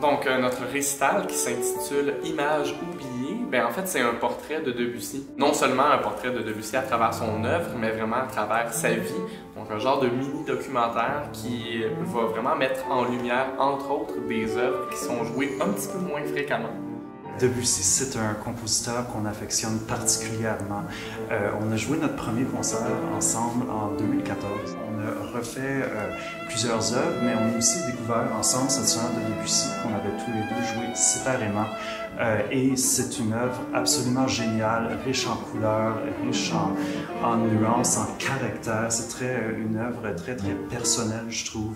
Donc, notre récital qui s'intitule Images oubliées, ben en fait, c'est un portrait de Debussy. Non seulement un portrait de Debussy à travers son œuvre, mais vraiment à travers sa vie. Donc, un genre de mini-documentaire qui va vraiment mettre en lumière, entre autres, des œuvres qui sont jouées un petit peu moins fréquemment. Debussy, c'est un compositeur qu'on affectionne particulièrement. On a joué notre premier concert ensemble en 2014. On a refait plusieurs œuvres, mais on a aussi découvert ensemble cette sonate de Debussy qu'on avait tous les deux joué séparément. Et c'est une œuvre absolument géniale, riche en couleurs, riche en nuances, en caractère. C'est une œuvre très personnelle, je trouve.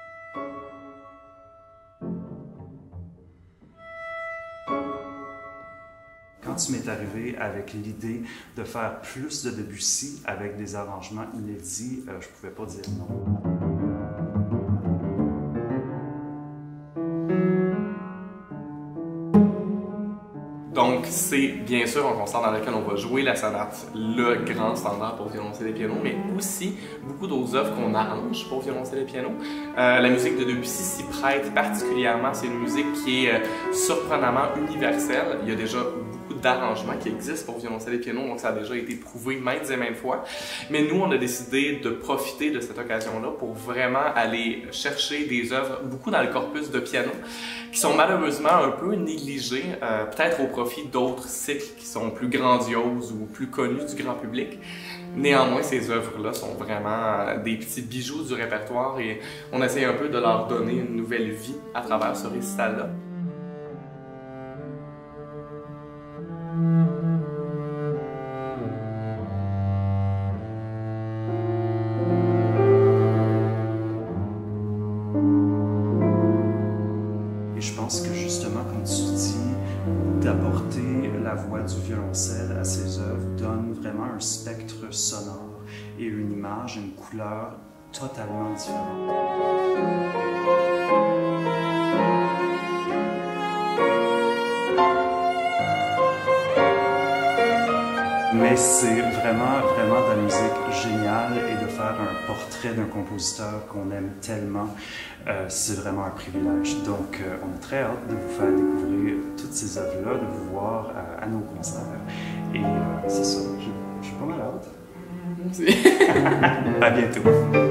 Quand tu m'es arrivé avec l'idée de faire plus de Debussy avec des arrangements inédits, je pouvais pas dire non. Donc, c'est bien sûr un concert dans lequel on va jouer la sonate, le grand standard pour violoncelle et piano, mais aussi beaucoup d'autres œuvres qu'on arrange pour violoncelle et piano. La musique de Debussy s'y prête particulièrement. C'est une musique qui est surprenamment universelle. Il y a déjà beaucoup d'arrangements qui existent pour violoncelle et piano, donc ça a déjà été prouvé maintes et maintes fois. Mais nous, on a décidé de profiter de cette occasion-là pour vraiment aller chercher des œuvres, beaucoup dans le corpus de piano, qui sont malheureusement un peu négligées, peut-être au profit d'autres cycles qui sont plus grandioses ou plus connus du grand public. Néanmoins, ces œuvres-là sont vraiment des petits bijoux du répertoire et on essaie un peu de leur donner une nouvelle vie à travers ce récital-là. Et je pense que justement, comme tu dis, d'apporter la voix du violoncelle à ces œuvres donne vraiment un spectre sonore et une image, une couleur totalement différente. Mais c'est vraiment de la musique géniale et de faire un portrait d'un compositeur qu'on aime tellement, c'est vraiment un privilège. Donc on a très hâte de vous faire découvrir toutes ces œuvres-là, de vous voir à nos concerts. Et c'est ça, j'ai pas mal hâte. Merci. À bientôt.